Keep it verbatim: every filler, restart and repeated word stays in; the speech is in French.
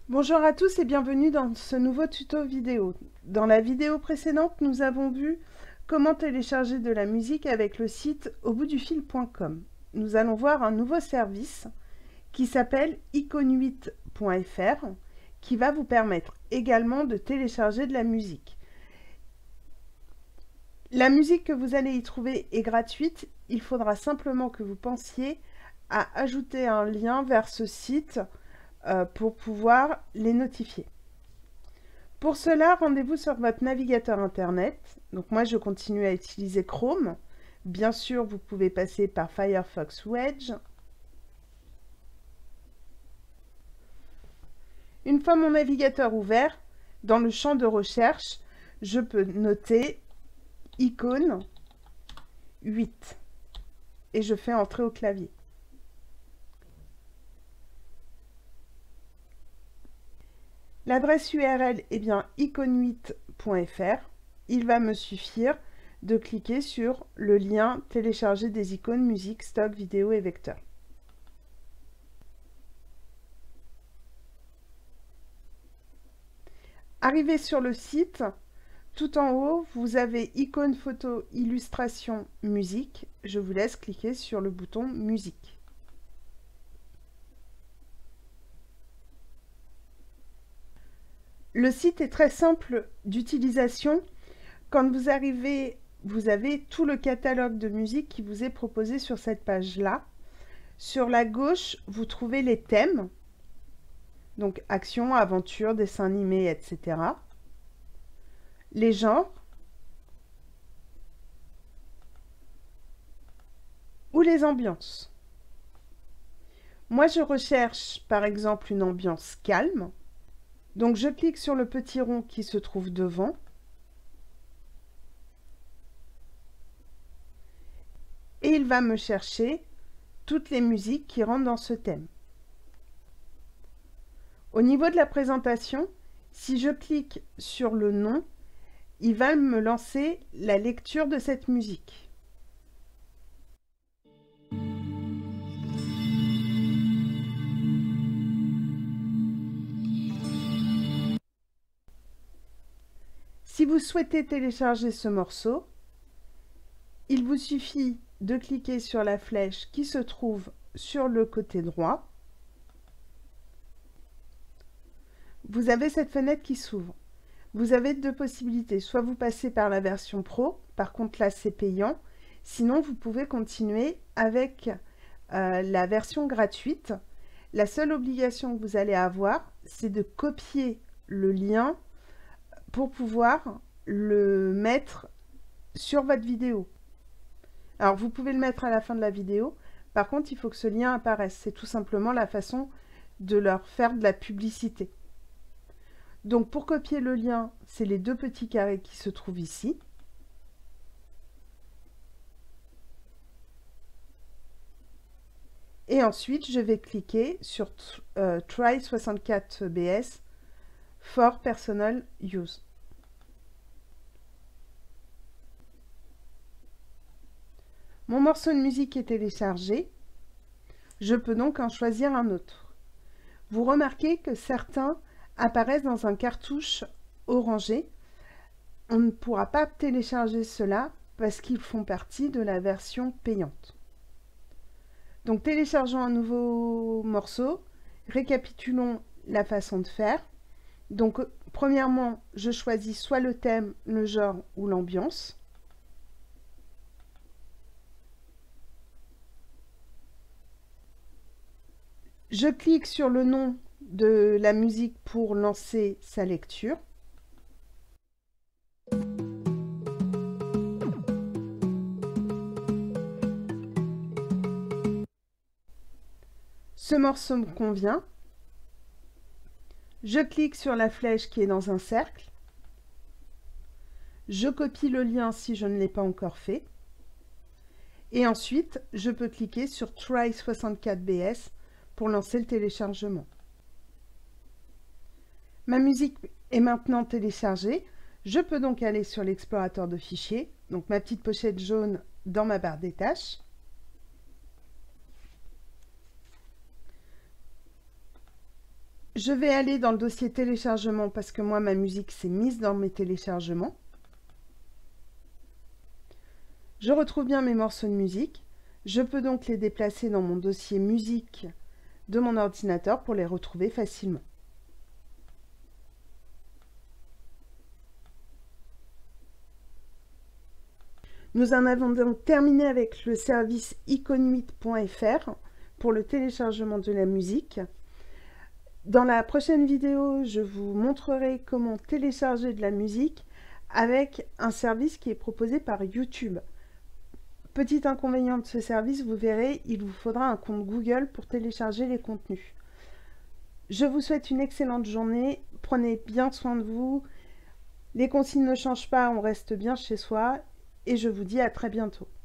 Bonjour à tous et bienvenue dans ce nouveau tuto vidéo. Dans la vidéo précédente, nous avons vu comment télécharger de la musique avec le site au bout du fil point com. Nous allons voir un nouveau service qui s'appelle icône huit point F R qui va vous permettre également de télécharger de la musique. La musique que vous allez y trouver est gratuite. Il faudra simplement que vous pensiez à ajouter un lien vers ce site euh, pour pouvoir les notifier. Pour cela, rendez-vous sur votre navigateur internet. Donc moi, je continue à utiliser Chrome. Bien sûr, vous pouvez passer par Firefox ou Edge. Une fois mon navigateur ouvert, dans le champ de recherche, je peux noter icône huit et je fais entrer au clavier. L'adresse U R L est bien icône huit point F R. Il va me suffire de cliquer sur le lien télécharger des icônes, musique, stock, vidéo et vecteur. Arrivé sur le site, tout en haut, vous avez icône, photo, illustration, musique. Je vous laisse cliquer sur le bouton musique. Le site est très simple d'utilisation. Quand vous arrivez, vous avez tout le catalogue de musique qui vous est proposé sur cette page-là. Sur la gauche, vous trouvez les thèmes. Donc action, aventure, dessin animé, et cetera. Les genres. Ou les ambiances. Moi, je recherche par exemple une ambiance calme. Donc je clique sur le petit rond qui se trouve devant. Et il va me chercher toutes les musiques qui rentrent dans ce thème. Au niveau de la présentation, si je clique sur le nom, il va me lancer la lecture de cette musique. Si vous souhaitez télécharger ce morceau, il vous suffit de cliquer sur la flèche qui se trouve sur le côté droit. Vous avez cette fenêtre qui s'ouvre. Vous avez deux possibilités. Soit vous passez par la version pro, par contre là c'est payant. Sinon vous pouvez continuer avec euh, la version gratuite. La seule obligation que vous allez avoir, c'est de copier le lien pour pouvoir le mettre sur votre vidéo. Alors vous pouvez le mettre à la fin de la vidéo. Par contre, il faut que ce lien apparaisse. C'est tout simplement la façon de leur faire de la publicité. Donc pour copier le lien, c'est les deux petits carrés qui se trouvent ici. Et ensuite, je vais cliquer sur euh, Try soixante-quatre B S for Personal Use. Mon morceau de musique est téléchargé. Je peux donc en choisir un autre. Vous remarquez que certains apparaissent dans un cartouche orangé. On ne pourra pas télécharger cela parce qu'ils font partie de la version payante. Donc téléchargeons un nouveau morceau. Récapitulons la façon de faire. Donc premièrement, je choisis soit le thème, le genre ou l'ambiance. Je clique sur le nom de la musique pour lancer sa lecture. Ce morceau me convient. Je clique sur la flèche qui est dans un cercle. Je copie le lien si je ne l'ai pas encore fait. Et ensuite, je peux cliquer sur Try soixante-quatre B S pour lancer le téléchargement. Ma musique est maintenant téléchargée. Je peux donc aller sur l'explorateur de fichiers, donc ma petite pochette jaune dans ma barre des tâches. Je vais aller dans le dossier téléchargement parce que moi, ma musique s'est mise dans mes téléchargements. Je retrouve bien mes morceaux de musique. Je peux donc les déplacer dans mon dossier musique de mon ordinateur pour les retrouver facilement. Nous en avons donc terminé avec le service iconhuit point F R pour le téléchargement de la musique. Dans la prochaine vidéo, je vous montrerai comment télécharger de la musique avec un service qui est proposé par YouTube. Petit inconvénient de ce service, vous verrez, il vous faudra un compte Google pour télécharger les contenus. Je vous souhaite une excellente journée, prenez bien soin de vous, les consignes ne changent pas, on reste bien chez soi et je vous dis à très bientôt.